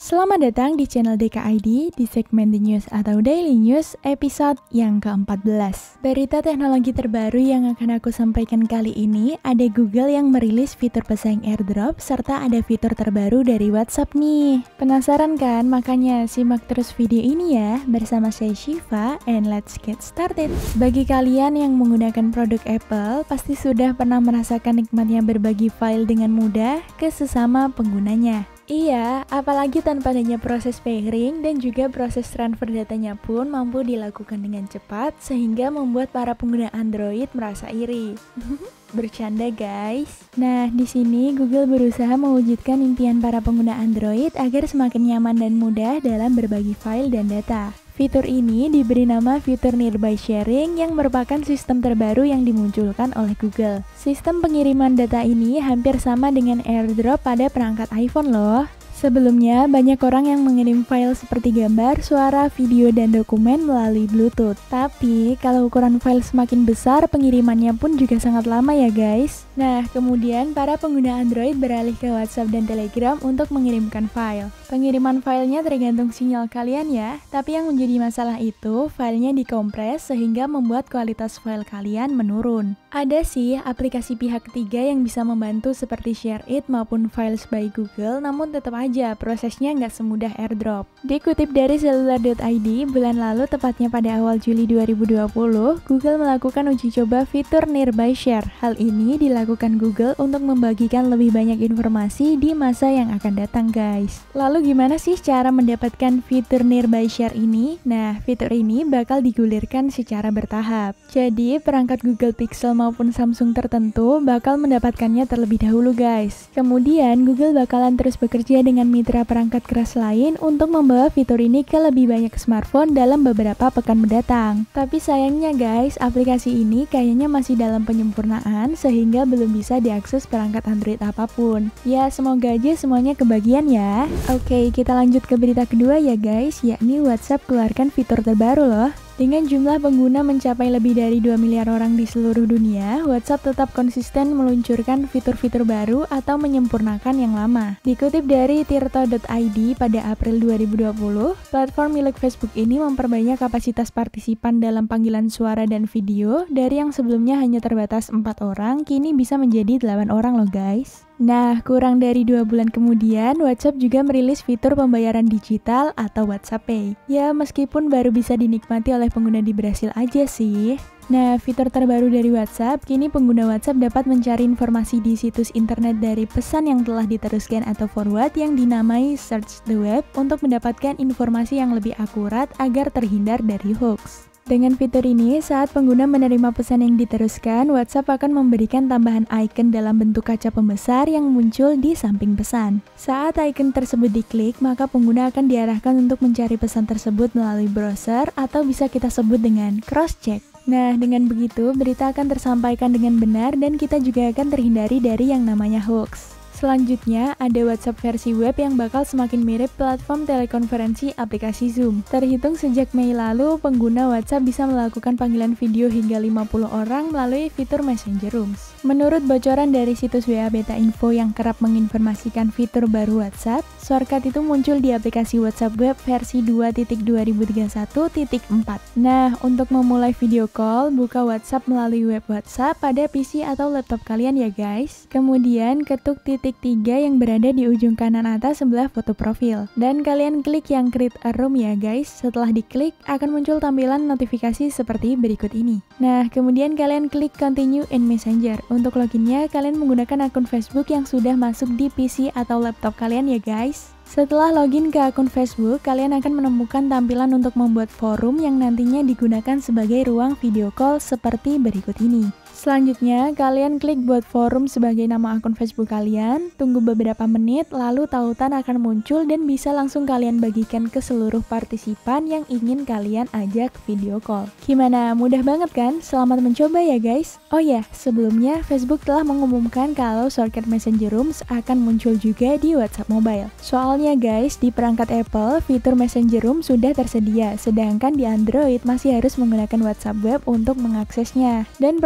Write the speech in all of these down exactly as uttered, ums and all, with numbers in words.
Selamat datang di channel D K I D di segmen The News atau Daily News episode yang keempat belas. Berita teknologi terbaru yang akan aku sampaikan kali ini, ada Google yang merilis fitur pesaing AirDrop serta ada fitur terbaru dari WhatsApp nih. Penasaran kan? Makanya simak terus video ini ya bersama saya Shiva and let's get started. Bagi kalian yang menggunakan produk Apple, pasti sudah pernah merasakan nikmatnya berbagi file dengan mudah ke sesama penggunanya. Iya, apalagi tanpa adanya proses pairing dan juga proses transfer datanya pun mampu dilakukan dengan cepat sehingga membuat para pengguna Android merasa iri. Bercanda guys. Nah, di sini Google berusaha mewujudkan impian para pengguna Android agar semakin nyaman dan mudah dalam berbagi file dan data. Fitur ini diberi nama fitur Nearby Sharing yang merupakan sistem terbaru yang dimunculkan oleh Google. Sistem pengiriman data ini hampir sama dengan AirDrop pada perangkat iPhone loh. Sebelumnya, banyak orang yang mengirim file seperti gambar, suara, video, dan dokumen melalui Bluetooth. Tapi, kalau ukuran file semakin besar, pengirimannya pun juga sangat lama ya guys. Nah, kemudian para pengguna Android beralih ke WhatsApp dan Telegram untuk mengirimkan file. Pengiriman filenya tergantung sinyal kalian ya, tapi yang menjadi masalah itu, filenya dikompres sehingga membuat kualitas file kalian menurun. Ada sih aplikasi pihak ketiga yang bisa membantu seperti ShareIt maupun Files by Google, namun tetap aja prosesnya nggak semudah AirDrop. Dikutip dari cellular dot I D, bulan lalu tepatnya pada awal Juli dua ribu dua puluh, Google melakukan uji coba fitur Nearby Share. Hal ini dilakukan Google untuk membagikan lebih banyak informasi di masa yang akan datang guys. Lalu gimana sih cara mendapatkan fitur Nearby Share ini? Nah, fitur ini bakal digulirkan secara bertahap. Jadi, perangkat Google Pixel maupun Samsung tertentu bakal mendapatkannya terlebih dahulu guys. Kemudian, Google bakalan terus bekerja dengan mitra perangkat keras lain untuk membawa fitur ini ke lebih banyak smartphone dalam beberapa pekan mendatang. Tapi sayangnya guys, aplikasi ini kayaknya masih dalam penyempurnaan sehingga belum bisa diakses perangkat Android apapun. Ya, semoga aja semuanya kebagian ya. Oke, kita lanjut ke berita kedua ya guys, yakni WhatsApp keluarkan fitur terbaru loh. Dengan jumlah pengguna mencapai lebih dari dua miliar orang di seluruh dunia, WhatsApp tetap konsisten meluncurkan fitur-fitur baru atau menyempurnakan yang lama. Dikutip dari tirto dot I D pada April dua ribu dua puluh, platform milik Facebook ini memperbanyak kapasitas partisipan dalam panggilan suara dan video dari yang sebelumnya hanya terbatas empat orang, kini bisa menjadi delapan orang loh guys. Nah, kurang dari dua bulan kemudian, WhatsApp juga merilis fitur pembayaran digital atau WhatsApp Pay. Ya, meskipun baru bisa dinikmati oleh pengguna di Brasil aja sih. Nah, fitur terbaru dari WhatsApp, kini pengguna WhatsApp dapat mencari informasi di situs internet dari pesan yang telah diteruskan atau forward yang dinamai Search the Web untuk mendapatkan informasi yang lebih akurat agar terhindar dari hoax. Dengan fitur ini, saat pengguna menerima pesan yang diteruskan, WhatsApp akan memberikan tambahan icon dalam bentuk kaca pembesar yang muncul di samping pesan. Saat icon tersebut diklik, maka pengguna akan diarahkan untuk mencari pesan tersebut melalui browser atau bisa kita sebut dengan cross-check. Nah, dengan begitu, berita akan tersampaikan dengan benar dan kita juga akan terhindari dari yang namanya hoax. Selanjutnya, ada WhatsApp versi web yang bakal semakin mirip platform telekonferensi aplikasi Zoom. Terhitung sejak Mei lalu, pengguna WhatsApp bisa melakukan panggilan video hingga lima puluh orang melalui fitur Messenger Rooms. Menurut bocoran dari situs W A Beta Info yang kerap menginformasikan fitur baru WhatsApp, shortcut itu muncul di aplikasi WhatsApp web versi dua titik dua ribu dua puluh satu titik empat. Nah, untuk memulai video call, buka WhatsApp melalui web WhatsApp pada P C atau laptop kalian ya guys. Kemudian, ketuk titik tiga yang berada di ujung kanan atas sebelah foto profil. Dan kalian klik yang create a room ya guys. Setelah diklik, akan muncul tampilan notifikasi seperti berikut ini. Nah, kemudian kalian klik continue in Messenger. Untuk loginnya, kalian menggunakan akun Facebook yang sudah masuk di P C atau laptop kalian ya guys. Setelah login ke akun Facebook, kalian akan menemukan tampilan untuk membuat forum yang nantinya digunakan sebagai ruang video call seperti berikut ini. Selanjutnya, kalian klik buat forum sebagai nama akun Facebook kalian, tunggu beberapa menit, lalu tautan akan muncul dan bisa langsung kalian bagikan ke seluruh partisipan yang ingin kalian ajak video call. Gimana? Mudah banget kan? Selamat mencoba ya guys! Oh ya, sebelumnya Facebook telah mengumumkan kalau shortcut Messenger Rooms akan muncul juga di WhatsApp Mobile. Soalnya guys, di perangkat Apple, fitur Messenger Rooms sudah tersedia, sedangkan di Android masih harus menggunakan WhatsApp Web untuk mengaksesnya. Dan perlu diingat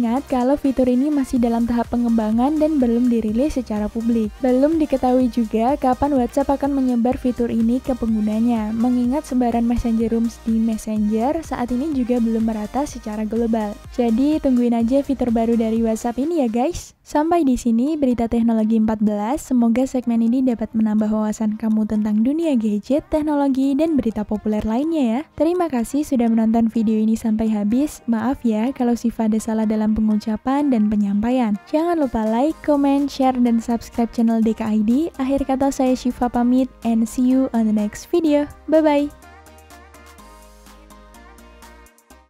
Ingat kalau fitur ini masih dalam tahap pengembangan dan belum dirilis secara publik. Belum diketahui juga kapan WhatsApp akan menyebar fitur ini ke penggunanya, mengingat sebaran Messenger Rooms di Messenger saat ini juga belum merata secara global. Jadi tungguin aja fitur baru dari WhatsApp ini ya guys. Sampai di sini berita teknologi empat belas. Semoga segmen ini dapat menambah wawasan kamu tentang dunia gadget, teknologi, dan berita populer lainnya ya. Terima kasih sudah menonton video ini sampai habis. Maaf ya kalau Syifa ada salah dalam pengucapan dan penyampaian. Jangan lupa like, comment, share, dan subscribe channel D K I D. Akhir kata saya Syifa pamit and see you on the next video. Bye-bye.